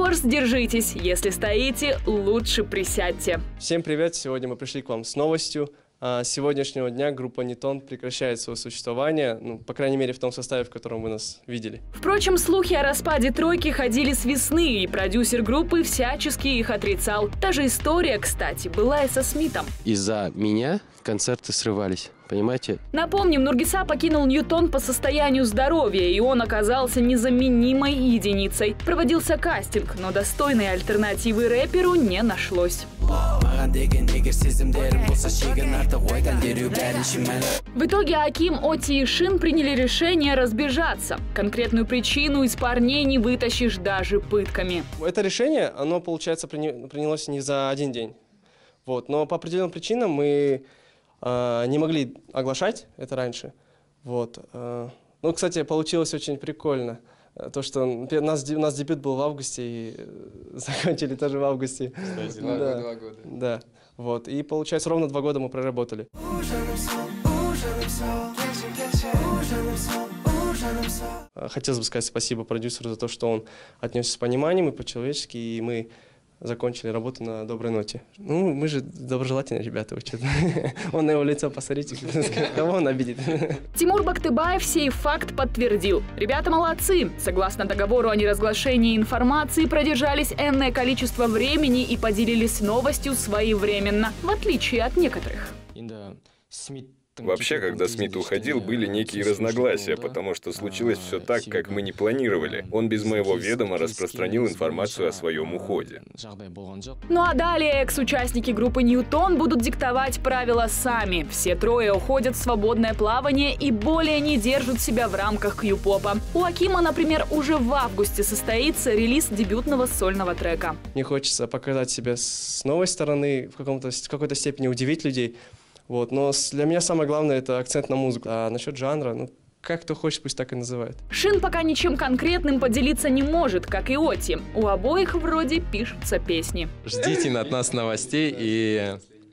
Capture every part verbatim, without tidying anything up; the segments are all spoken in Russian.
Powers, держитесь. Если стоите, лучше присядьте. Всем привет! Сегодня мы пришли к вам с новостью. С сегодняшнего дня группа Ньютон прекращает свое существование, ну, по крайней мере, в том составе, в котором вы нас видели. Впрочем, слухи о распаде тройки ходили с весны, и продюсер группы всячески их отрицал. Та же история, кстати, была и со Смитом. Из-за меня концерты срывались. Понимаете? Напомним, Нургиса покинул Ньютон по состоянию здоровья, и он оказался незаменимой единицей. Проводился кастинг, но достойной альтернативы рэперу не нашлось. В итоге Аким, Оти и Шин приняли решение разбежаться. Конкретную причину из парней не вытащишь даже пытками. Это решение, оно, получается, принялось не за один день. Вот. Но по определенным причинам мы э, не могли оглашать это раньше. Вот. Э, ну, кстати, получилось очень прикольно. То, что у нас, у нас дебют был в августе, и закончили тоже в августе. Кстати, да, да, два года. Да. Вот. И, получается, ровно два года мы проработали. Хотелось бы сказать спасибо продюсеру за то, что он отнесся с пониманием и по-человечески, и мы закончили работу на доброй ноте. Ну, мы же доброжелательные ребята, вы что-то. Он на его лицо, посмотрите, кого он обидит. Тимур Бактыбаев сей факт подтвердил. Ребята молодцы. Согласно договору о неразглашении информации, продержались энное количество времени и поделились новостью своевременно, в отличие от некоторых. Вообще, когда Смит уходил, были некие разногласия, потому что случилось все так, как мы не планировали. Он без моего ведома распространил информацию о своем уходе. Ну а далее экс-участники группы Ньютон будут диктовать правила сами. Все трое уходят в свободное плавание и более не держат себя в рамках кью-попа. У Акима, например, уже в августе состоится релиз дебютного сольного трека. Мне хочется показать себя с новой стороны, в, каком-то, в какой-то степени удивить людей. Вот. Но для меня самое главное – это акцент на музыку. А насчет жанра, ну, как кто хочет, пусть так и называет. Шин пока ничем конкретным поделиться не может, как и Оти. У обоих вроде пишутся песни. Ждите от нас новостей и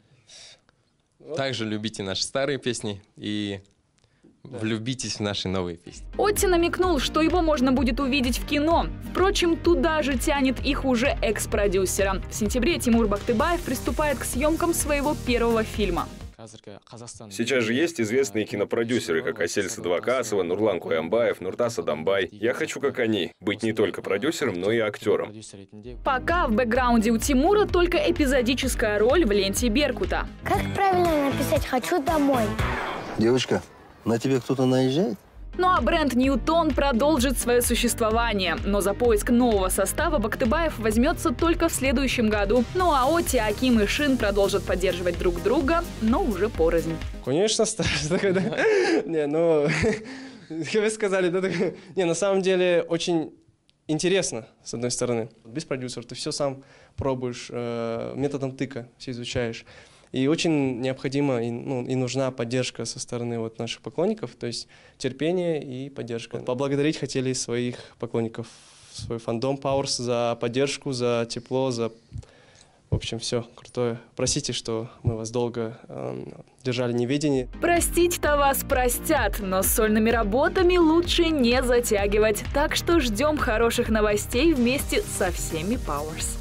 также любите наши старые песни и влюбитесь в наши новые песни. Оти намекнул, что его можно будет увидеть в кино. Впрочем, туда же тянет их уже экс-продюсера. В сентябре Тимур Бактыбаев приступает к съемкам своего первого фильма. Сейчас же есть известные кинопродюсеры, как Асель Садвакасова, Нурлан Куямбаев, Нуртас Адамбай. Я хочу, как они, быть не только продюсером, но и актером. Пока в бэкграунде у Тимура только эпизодическая роль в ленте Беркута. Как правильно написать «хочу домой»? Девочка, на тебе кто-то наезжает? Ну а бренд Ньютон продолжит свое существование. Но за поиск нового состава Бактыбаев возьмется только в следующем году. Ну а Оти, Аким и Шин продолжат поддерживать друг друга, но уже порознь. Конечно, страшно, когда... Не, ну... Как вы сказали, да? Не, на самом деле очень интересно, с одной стороны. Без продюсера ты все сам пробуешь, методом тыка все изучаешь. И очень необходима и, ну, и нужна поддержка со стороны вот наших поклонников, то есть терпение и поддержка. Поблагодарить хотели своих поклонников, свой фандом Powers за поддержку, за тепло, за... В общем, все крутое. Простите, что мы вас долго э, держали в неведении. Простить-то вас простят, но с сольными работами лучше не затягивать. Так что ждем хороших новостей вместе со всеми Powers.